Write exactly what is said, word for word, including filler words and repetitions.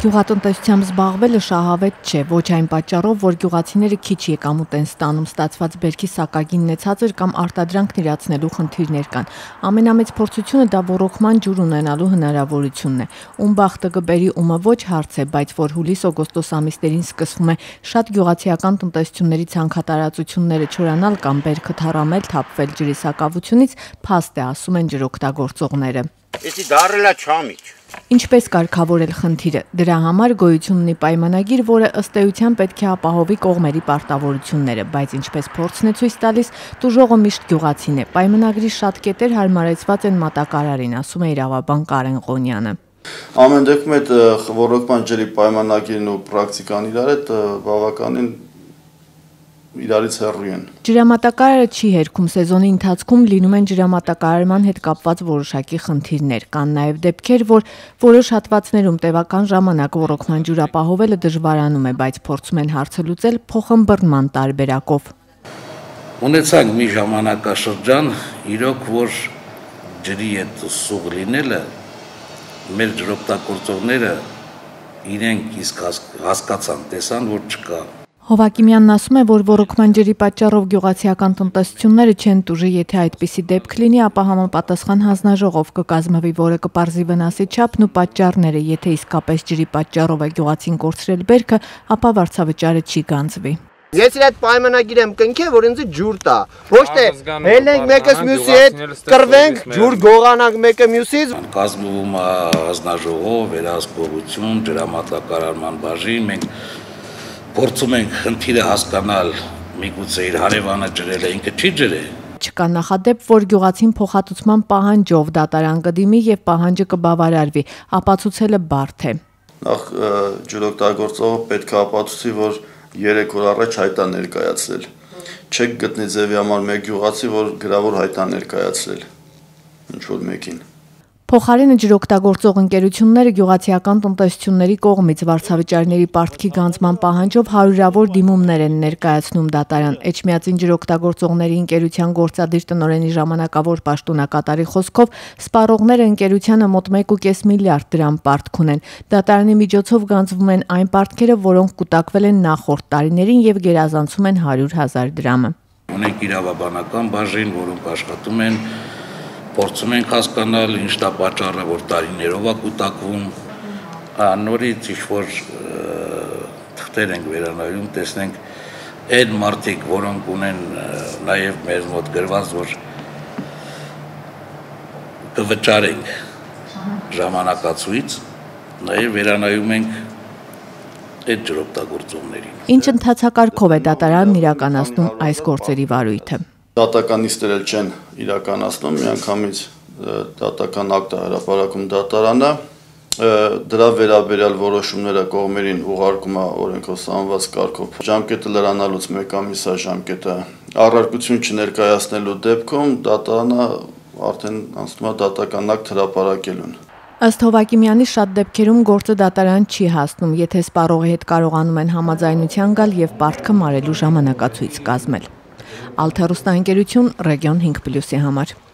Գյուղատնտեսությամբ զբաղվելը շահավետ չէ, ոչ այն պատճառով, որ գյուղացիները քիչ եկամուտ են ստանում, ստացված բերքի սակագինն է ցածր կամ արտադրանքն իրացնելու խնդիրներ կան։ Ամենամեծ փորձությունը դա ոռոգման ջուր ունենալու հնարավորությունն է։ Ում բախտը կբերի, ումը ոչ հարց է, բայց որ հուլիս-օգոստոս ամիսներին սկսվում է շատ գյուղացիական տնտեսությունների ցանքատարածությունները չորանալ կամ բերքը թառամել, թափվել ջրի սակավությունից, փաստ է, ասում են ջրօգտագործողները։ Էսի դարելա չամիչ։ Ինչպես կարգավորել խնդիրը։ Դրա համար գոյություն ունի պայմանագիր, որը ըստ էության պետք է ապահովի կողմերի պարտավորությունները, բայց ինչպես փորձն է ցույց տալիս, տուժողը միշտ գյուղացին է։ Պայմանագրի շատ կետեր հարմարեցված են մատակարարին, ասում է իրավաբան Կարեն Ղոնյանը։ Ամեն դեպքում այդ ոռոգման ջրի պայմանագիրն ու պրակտիկան իրար հետ բավականին իրարից հեռու են։ Ջրամատակարարը չի հերքում, սեզոնի ընթացքում լինում են ջրամատակարարման հետ կապված որոշակի խնդիրներ։ Կան նաև դեպքեր, որ որոշ հատվածներում տևական ժամանակ ոռոգման ջուր ապահովելը դժվարանում է, բայց փորձում են հարցը լուծել փոխըմբռնման տարբերակով։ Ունեցանք մի ժամանակաշրջան, իրոք որ ջրի այդ սուղ լինելը մեր ջրօգտագործողները իրենք իսկ հասկացան, տեսան, որ չկա։ Հովակիմյանն ասում է, որ ոռոգման ջրի պատճառով գյուղացիական տնտեսությունները չեն տուժի, եթե այդպիսի դեպք լինի, ապա համապատասխան հանձնաժողով կկազմվի, որը կպարզի վնասի չափն ու պատճառները, եթե իսկապես ջրի պատճառով է գյուղացին կորցրել բերքը, ապա վարձավճարը չի գանձվի։ Ես իր այդ պայմանագիր եմ կնքել, որ ինձ ջուր տա։ Ոչ թե հելնենք մեկս մյուսի հետ, կռվենք, ջուր գողանանք մեկը մյուսից։ Կազմվում է հանձնաժողով, վերահսկողություն, ջրամատակարարման բաժին, մենք փորձում ենք խնդիրը հասկանալ, միգուցե իր հարևանը ջրել է, ինքը չի ջրել։ Չկա նախադեպ, որ գյուղացին փոխհատուցման պահանջով դատարան կդիմի եւ պահանջը կբավարարվի, ապացուցելը բարդ է։ Նախ ջրօգտագործողը պետք է ապացուցի, որ երեք օր առաջ հայտ է ներկայացրել։ Չեք գտնի ձևի համար մեկ գյուղացի, որ գրավոր հայտ է ներկայացրել ինչ որ մեկին։ Փոխարենը ջրօգտագործող ընկերությունները գյուղացիական տնտեսությունների կողմից վարձավճարների պարտքի գանձման պահանջով հարյուրավոր դիմումներ են ներկայացնում դատարան։ Էջմիածին ջրօգտագործողների ընկերության գործադիր տնօրենի ժամանակավոր պաշտոնակատարի խոսքով սպառողները ընկերությանը մոտ մեկ ու կես միլիարդ դրամ պարտք ունեն։ Դատարանի միջոցով գանձվում են այն պարտքերը, որոնք կուտակվել են նախորդ տարիներին եւ գերազանցում են հարյուր հազար դրամը։ Ունենք իրավաբանական բաժին, որոնք աշխատում են փորձում ենք հասկանալ ինչ դա պատճառը, որ տարիներով է կուտակվում, նորից ինչ-որ թղթեր ենք վերանայում, տեսնենք այդ մարդիկ, որոնք ունեն նաև մեր մոտ գրված, որ կվճարենք ժամանակացույց, նաև վերանայում ենք այդ ջրօգտագործողներին։ Ինչ ընթացակարգով է դատարանն իրականացնում այս գործերի վարույթը։ Դատականիստեր էլ չեն իրականացնում, միանգամից դատական ակտ է հրապարակում դատարանը, դրա վերաբերյալ որոշումները կողմերին ուղարկում է օրենքով սահմանված կարգով։ Ժամկետը լրանալուց մեկ ամիս է ժամկետը առարկություն չներկայացնելու դեպքում դատարանը արդեն անցնում է դատական ակտ հրապարակելուն։ Ըստ Հովակիմյանի շատ դեպքերում գործը դատարան չի հասնում, եթե սպառողի հետ կարողանում են համաձայնության գալ եւ պարտքը մարելու ժամանակացույց կազմել։ Ալթա հեռուստաընկերություն Ռեգիոն հինգ պլյուսի համար։